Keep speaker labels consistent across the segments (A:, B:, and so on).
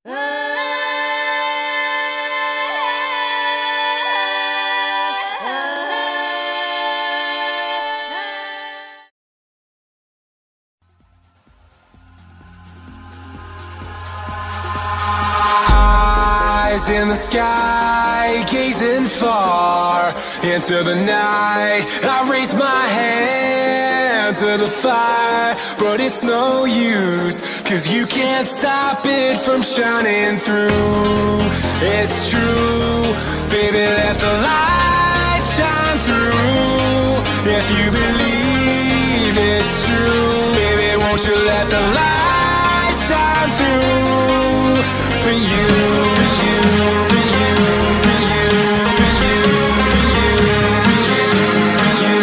A: Eyes in the sky, gazing far into the night. I raise my hand to the fire, but it's no use, 'cause you can't stop it from shining through. It's true, baby, let the light shine through. If you believe it's true, baby, won't you let the light shine through for you, for you, for you, for you, for you, for you, for you, for you,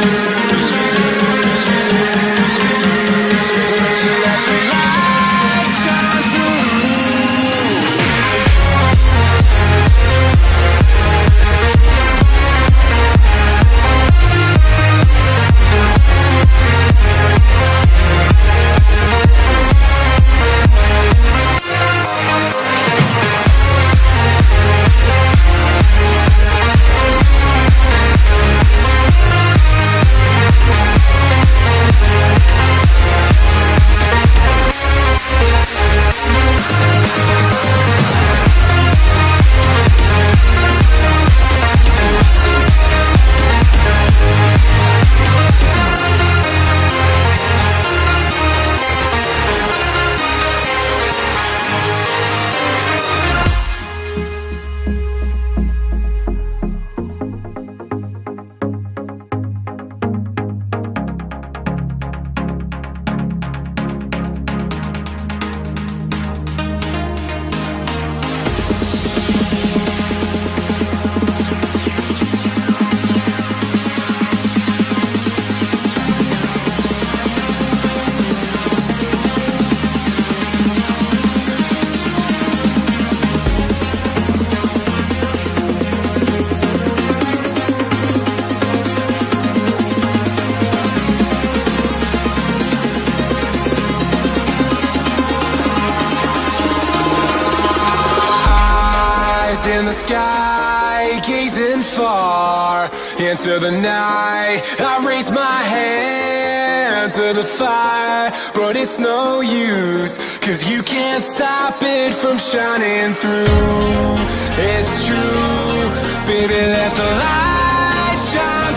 A: won't you let the light shine through? In the sky, gazing far into the night. I raise my hand to the fire, but it's no use, 'cause you can't stop it from shining through. It's true, baby, let the light shine